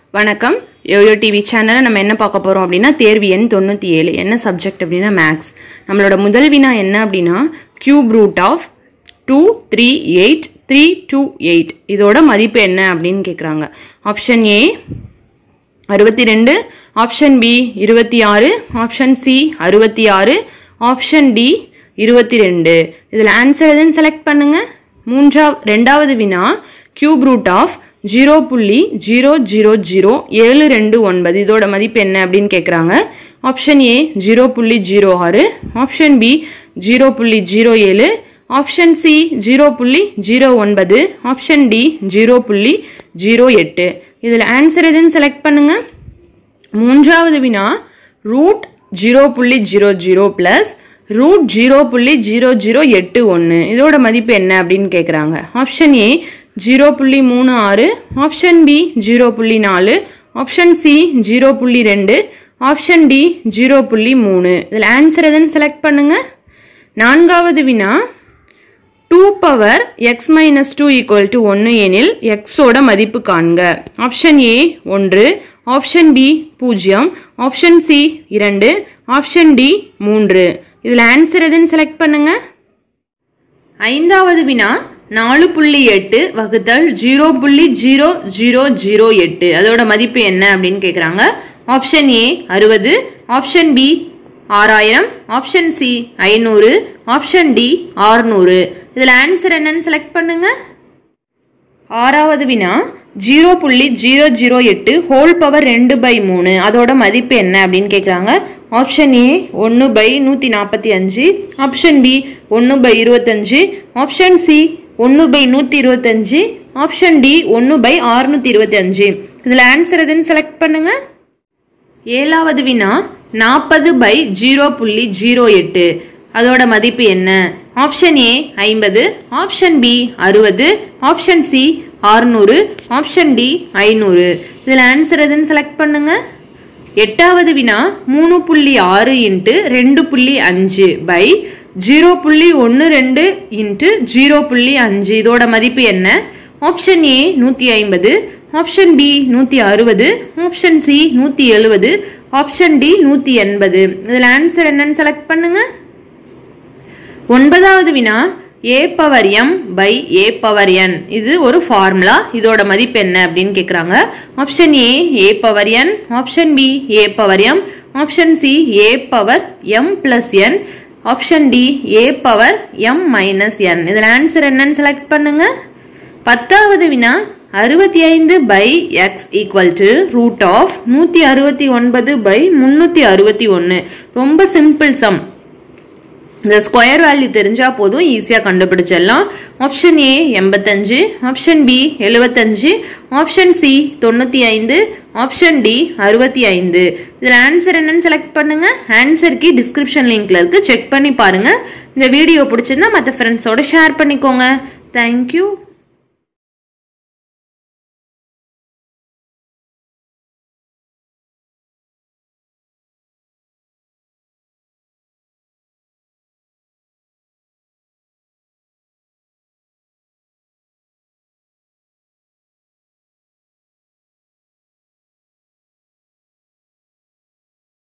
வணக்கம் YoYo TV சேனல்ல நம்ம என்ன பார்க்க போறோம் அப்படினா தேர்வு எண் 97 என்ன சப்ஜெக்ட் அப்படினா மேத்ஸ் நம்மளோட முதல் வினா என்ன அப்படினா கியூப் ரூட் ஆஃப் 238328 இதோட மதிப்பு என்ன அப்படினு கேக்குறாங்க option A 62 option B 26 option C 66 option D 22 இதுல ஆன்சர் எதுன்னு செலக்ட் பண்ணுங்க இரண்டாவது வினா கியூப் ரூட் ஆஃப் 0.000729 இதோட மதிப்பு என்ன அப்படினு கேக்குறாங்க option A 0.06 option B 0.07 option C 0.09 option D 0.08 இதுல ஆன்சர் எதுன்னு செலக்ட் பண்ணுங்க மூன்றாவது வினா ரூட் 0.00 பிளஸ் ரூட் 0.0081 இதோட மதிப்பு என்ன அப்படினு கேக்குறாங்க option A 0.36 option B 0.4 option C 0.2 option D 0.3 இதுல ஆன்சர் எதுன்னு செலக்ட் பண்ணுங்க நான்காவது வினா 2 power x minus 2 equal to 1 எனில் x ஓட மதிப்பு காண்க option A 1 option B 0 option C 2 option D 3 இதுல ஆன்சர் எதுன்னு செலக்ட் பண்ணுங்க ஐந்தாவது வினா 4.8 வகுத்தல் 0.0008 அதோட மதிப்பு என்ன அப்படின்னு கேக்குறாங்க option A 60 option B 6000 option C 500 option D 600 இதுல ஆன்சர் என்னன்னு செலக்ட் பண்ணுங்க ஆறாவது வினா 0.008 ஹோல் பவர் 2/3 அதோட மதிப்பு என்ன அப்படின்னு கேக்குறாங்க option A 1/145 option B 1/25 option C 1/125 option D 1/625 இதுல ஆன்சர் எதுன்னு செலக்ட் பண்ணுங்க ஏழாவது வினா 40/0.08 அதோட மதிப்பு என்ன option A 50 option B 60 option C 600 option D 500 இதுல ஆன்சர் எதுன்னு செலக்ட் பண்ணுங்க எட்டாவது வினா 3.6 into 2.5 by 0.12 into 0.5 இதோட மதிப்பு என்ன option A 150 option B 160 option C 170 option D 180 இதுல ஆன்சர் என்னன்னு செலக்ட் பண்ணுங்க ஒன்பதாவது வினா a power m by a power n இது ஒரு ஃபார்முலா இதோட மதிப்பு என்ன அப்படினு கேக்குறாங்க option A a power n option B a power m option C a power m plus n option D a power m minus n இதுல answer என்னன்னு select பண்ணுங்க பத்தாவது வினா 65 by x equal to root of 169 by 361 ரொம்ப simple sum இந்த square value தெரிஞ்சா போதும் ஈஸியா கண்டுபிடிச்சிடலாம் option A 85 option B 75 option C 95 option D 65 இதுல ஆன்சர் என்னன்னு செலக்ட் பண்ணுங்க ஆன்சர் கீ டிஸ்கிரிப்ஷன் லிங்க்ல இருக்கு செக் பண்ணி பாருங்க இந்த வீடியோ பிடிச்சிருந்தா மற்ற ஃப்ரெண்ட்ஸோட ஷேர் பண்ணிக்கோங்க தேங்க்யூ